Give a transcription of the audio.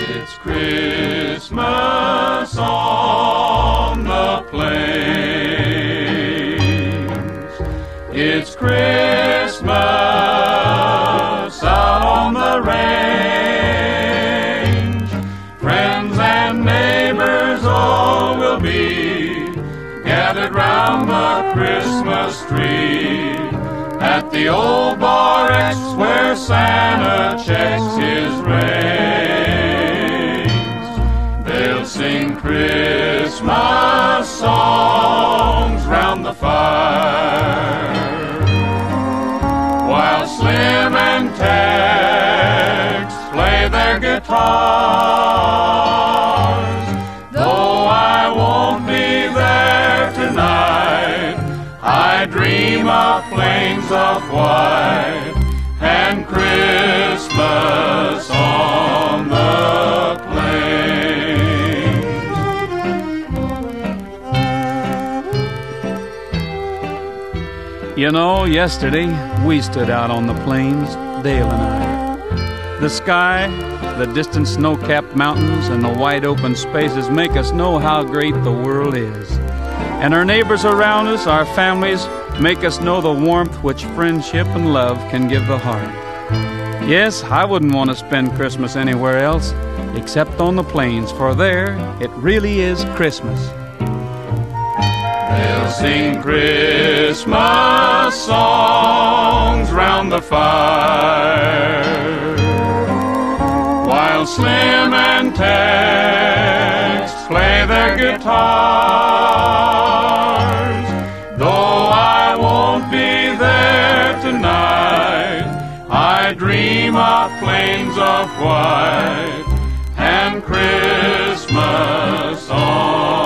It's Christmas on the plains. It's Christmas out on the range. Friends and neighbors all will be gathered round the Christmas tree at the old Bar X where Santa checks his reins. They'll sing Christmas songs round the fire while Slim and Tex play their guitars. Though I won't be there tonight, I dream of plains of white and Christmas on the plains. You know, yesterday we stood out on the plains, Dale and I. The sky, the distant snow-capped mountains, and the wide open spaces make us know how great the world is. And our neighbors around us, our families, make us know the warmth which friendship and love can give the heart. Yes, I wouldn't want to spend Christmas anywhere else except on the plains, for there it really is Christmas. They'll sing Christmas songs round the fire while Slim and Tex play their guitars. Though I won't be there tonight, I dream of plains of white and Christmas on